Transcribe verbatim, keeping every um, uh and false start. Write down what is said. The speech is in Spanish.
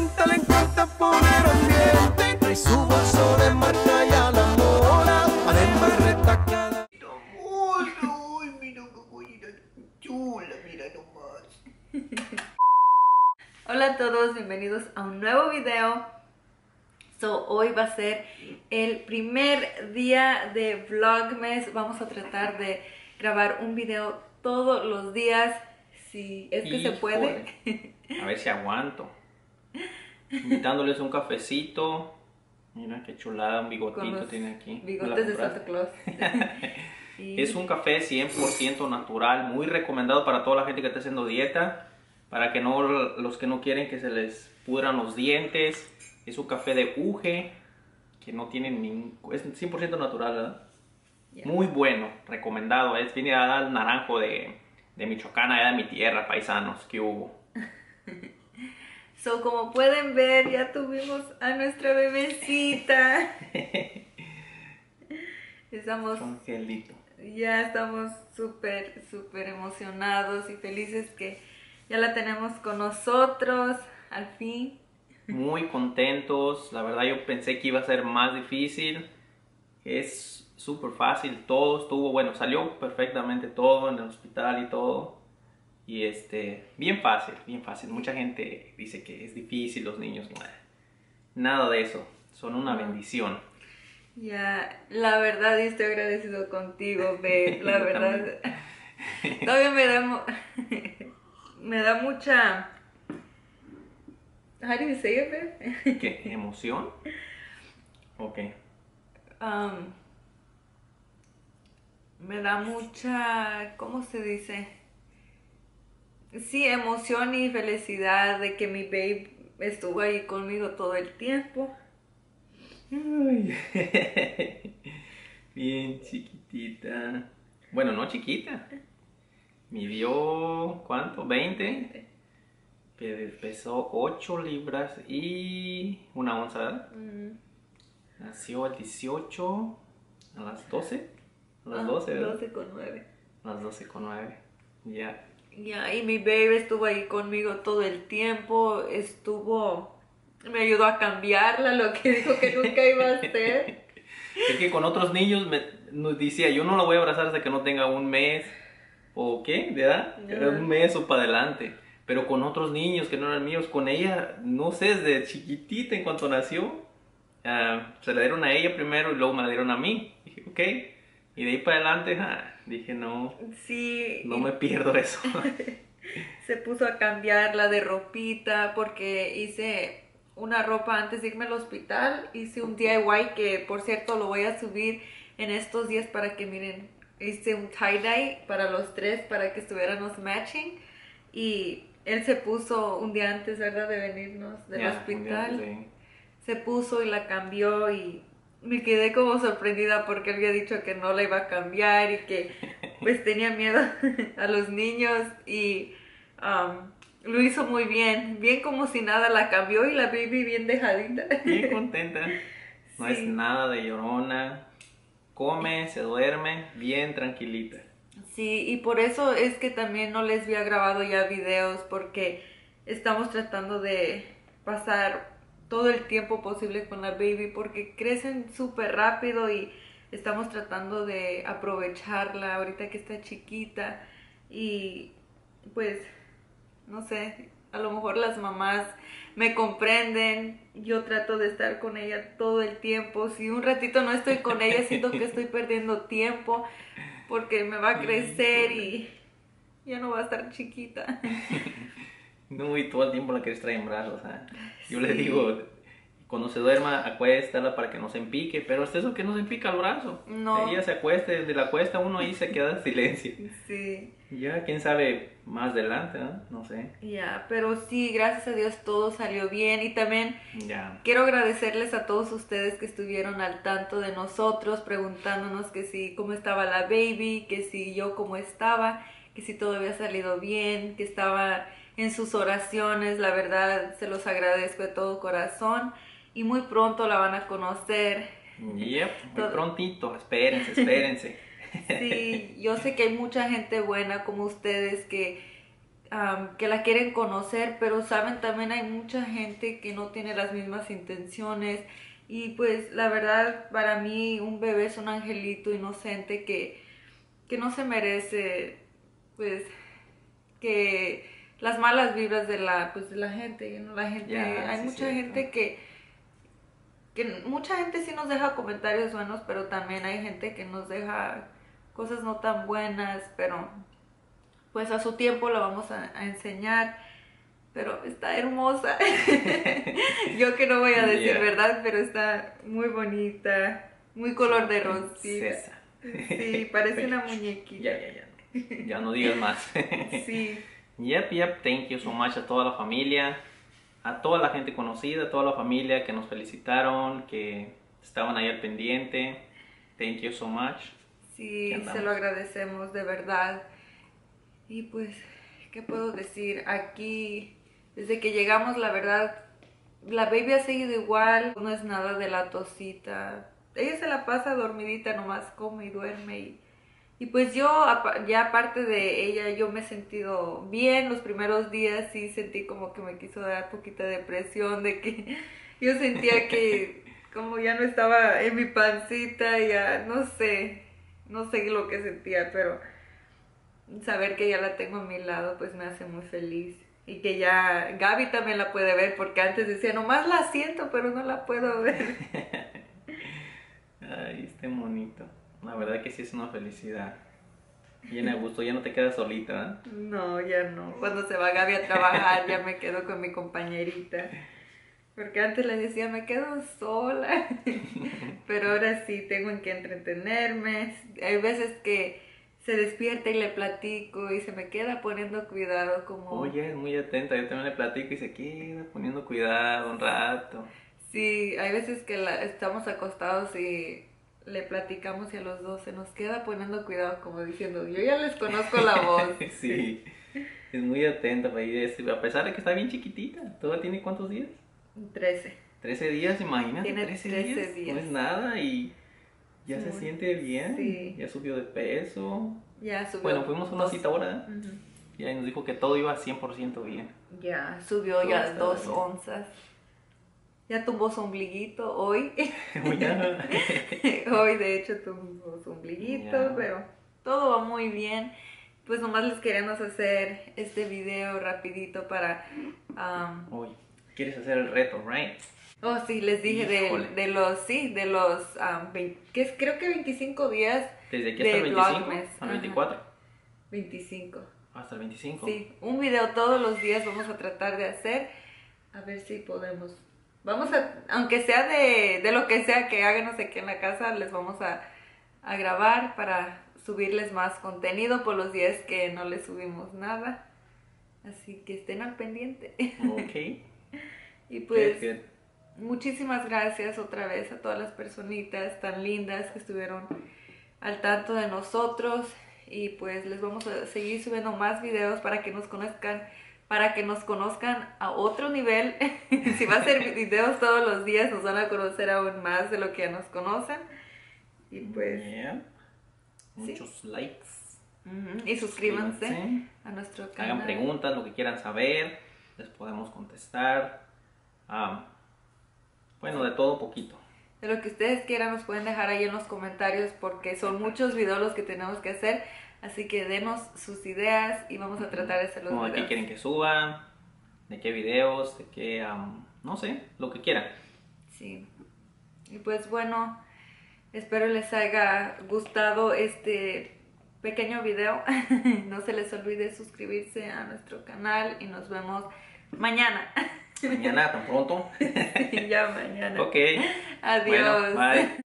encanta, le encanta poner ambiente. Trae su bolso de marca y a la mora, además retacada. Uy, mira qué cosita chula, mira nomás. Hola a todos, bienvenidos a un nuevo video. So, hoy va a ser el primer día de Vlogmas. Vamos a tratar de grabar un video todos los días, si es que Híjole. se puede. A ver si aguanto. Invitándoles un cafecito. Mira qué chulada, un Con bigotito los tiene aquí. ¿Me la bigotes de compraste? Santa Claus. Y Es un café cien por ciento natural, muy recomendado para toda la gente que está haciendo dieta, para que no, los que no quieren que se les pudran los dientes. Es un café de Uge, que no tiene ningún, es cien por ciento natural, ¿verdad? Yeah. Muy bueno, recomendado. Es viene al naranjo de, de Michoacán, allá de mi tierra, paisanos, que hubo. So, como pueden ver, ya tuvimos a nuestra bebecita. Estamos, Angelito. ya estamos súper, súper emocionados y felices que ya la tenemos con nosotros, al fin. Muy contentos, la verdad yo pensé que iba a ser más difícil. Es súper fácil, todo estuvo, bueno, salió perfectamente todo en el hospital y todo. Y este, bien fácil, bien fácil. Mucha gente dice que es difícil los niños. Nada de eso, son una No. bendición. Ya, la verdad, y estoy agradecido contigo, babe. La Yo verdad, todavía me da, mu- me da mucha. How do you say it, babe? ¿Qué? ¿Emoción? Ok. Um, me da mucha, ¿cómo se dice? Sí, emoción y felicidad de que mi babe estuvo ahí conmigo todo el tiempo. Ay. Bien chiquitita. Bueno, no chiquita. Midió, ¿cuánto? ¿veinte? Pe- Pesó ocho libras y una onza, ¿verdad? Mm. Nació el dieciocho a las doce. A las Ah, doce, ¿verdad? doce con nueve. A las doce con nueve. Ya. Ya, y mi baby estuvo ahí conmigo todo el tiempo, estuvo, me ayudó a cambiarla, lo que dijo que nunca iba a hacer. Es que con otros niños me, nos decía, yo no la voy a abrazar hasta que no tenga un mes. ¿O qué? ¿Verdad? Era un mes o para adelante. Pero con otros niños que no eran míos, con ella, no sé, desde chiquitita en cuanto nació, uh, se la dieron a ella primero y luego me la dieron a mí. Dije, ok. Y de ahí para adelante, ah, dije, no, Sí, no me pierdo eso. se puso a cambiarla de ropita porque hice una ropa antes de irme al hospital, hice un D I Y que por cierto lo voy a subir en estos días para que miren, hice un tie-dye para los tres para que estuviéramos matching y él se puso un día antes, ¿verdad?, de venirnos del Ya, un día hospital. antes de- Se puso y la cambió y me quedé como sorprendida porque él había dicho que no la iba a cambiar y que pues tenía miedo a los niños y um, lo hizo muy bien, bien como si nada, la cambió y la baby bien dejadita. Bien contenta. No es Sí. nada de llorona. Come, se duerme, bien tranquilita. Sí, y por eso es que también no les había grabado ya videos porque estamos tratando de pasar todo el tiempo posible con la baby porque crecen súper rápido y estamos tratando de aprovecharla ahorita que está chiquita y pues no sé, a lo mejor las mamás me comprenden, yo trato de estar con ella todo el tiempo, si un ratito no estoy con ella siento que estoy perdiendo tiempo porque me va a crecer y ya no va a estar chiquita. No, y todo el tiempo la quieres traer en brazos. ¿Ah? Yo le Sí. digo, cuando se duerma, acuéstala para que no se empique. Pero es eso que no se empica el brazo. No. Ella se acuesta, desde la cuesta uno ahí se queda en silencio. Sí. Ya, quién sabe más adelante, ¿no? No sé. Ya, pero sí, gracias a Dios todo salió bien y también Ya. quiero agradecerles a todos ustedes que estuvieron al tanto de nosotros, preguntándonos que si cómo estaba la baby, que si yo cómo estaba, que si todo había salido bien, que estaba en sus oraciones, la verdad se los agradezco de todo corazón y muy pronto la van a conocer. Yep, muy Todo- prontito, espérense, espérense. Sí, yo sé que hay mucha gente buena como ustedes que um, que la quieren conocer, pero saben, también hay mucha gente que no tiene las mismas intenciones. Y pues la verdad, para mí un bebé es un angelito inocente que, que no se merece, pues, que las malas vibras de la, pues, de la gente, ¿no? La gente, Ya, hay sí, mucha cierto. gente que, que, mucha gente sí nos deja comentarios buenos, pero también hay gente que nos deja cosas no tan buenas, pero pues a su tiempo la vamos a, a enseñar. Pero está hermosa. Yo que no voy a decir Yeah. verdad, pero está muy bonita, muy color de rosita. Princesa. Sí, parece una muñequita. Ya, ya, ya. Ya no digas más. Sí, Yep, yep. Thank you so much a toda la familia, a toda la gente conocida, a toda la familia que nos felicitaron, que estaban ahí al pendiente. Thank you so much. sí, ¿Qué andamos? se lo agradecemos de verdad. Y pues, ¿qué puedo decir? Aquí, desde que llegamos, la verdad, la baby ha seguido igual. No es nada de la tosita. Ella se la pasa dormidita, nomás come y duerme. Y, y pues yo, apa- ya aparte de ella, yo me he sentido bien. Los primeros días sí sentí como que me quiso dar poquita depresión, de que yo sentía que como ya no estaba en mi pancita, ya no sé, no sé lo que sentía, pero saber que ya la tengo a mi lado pues me hace muy feliz. Y que ya Gaby también la puede ver, porque antes decía, nomás la siento, pero no la puedo ver. Ay, este monito. La verdad que sí es una felicidad. Llena de gusto, ya no te quedas solita, ¿eh? No, ya no. Cuando se va Gaby a trabajar, ya me quedo con mi compañerita. Porque antes le decía, me quedo sola. Pero ahora sí, tengo en qué entretenerme. Hay veces que se despierta y le platico y se me queda poniendo cuidado como... Oye, es muy atenta, yo también le platico y se queda poniendo cuidado un rato. Sí, hay veces que la- estamos acostados y le platicamos y a los dos se nos queda poniendo cuidado como diciendo, yo ya les conozco la voz. Sí, es muy atenta, pues, y es- a pesar de que está bien chiquitita. ¿Todavía tiene cuántos días? trece. trece días, imagínate. Tiene trece, trece días. días. No es nada y ya se Sí. siente bien. Sí. Ya subió de peso. Ya subió. Bueno, fuimos a una dos- cita ahora, ¿eh? Ujú. Y ahí nos dijo que todo iba cien por ciento bien. Ya subió Todo ya está dos bien. onzas. Ya tumbó su ombliguito hoy. Muy ya. Hoy de hecho tumbó su ombliguito, Ya. pero todo va muy bien. Pues nomás les queremos hacer este video rapidito para... um, Oye, ¿quieres hacer el reto, right? oh, sí, les dije de, Híjole. de los, sí, de los, um, vein- que es, creo que veinticinco días. Desde aquí De hasta el veinticinco, Vlogmas, al ajá. veinticuatro. veinticinco. Hasta el veinticinco. Sí, un video todos los días vamos a tratar de hacer. A ver si podemos. Vamos a, aunque sea de, de lo que sea que háganos aquí en la casa, les vamos a, a grabar para subirles más contenido por los días que no les subimos nada. Así que estén al pendiente. Ok. Y pues, Good, good. muchísimas gracias otra vez a todas las personitas tan lindas que estuvieron al tanto de nosotros. Y pues les vamos a seguir subiendo más videos para que nos conozcan, para que nos conozcan a otro nivel. Si va a ser videos todos los días, nos van a conocer aún más de lo que ya nos conocen. Y pues, Yeah. sí. Muchos likes. ujú, y suscríbanse Suscríbanse. a nuestro canal. Hagan preguntas, lo que quieran saber. Les podemos contestar. Ah, bueno, de todo poquito. De lo que ustedes quieran nos pueden dejar ahí en los comentarios porque son muchos videos los que tenemos que hacer. Así que denos sus ideas y vamos a tratar de hacer los Como de qué videos. quieren que suba, de qué videos, de qué, am, no sé, lo que quieran. Sí. Y pues bueno, espero les haya gustado este pequeño video. No se les olvide suscribirse a nuestro canal y nos vemos mañana. Mañana tan pronto. Ya mañana. Ok. Adiós. Bueno, bye.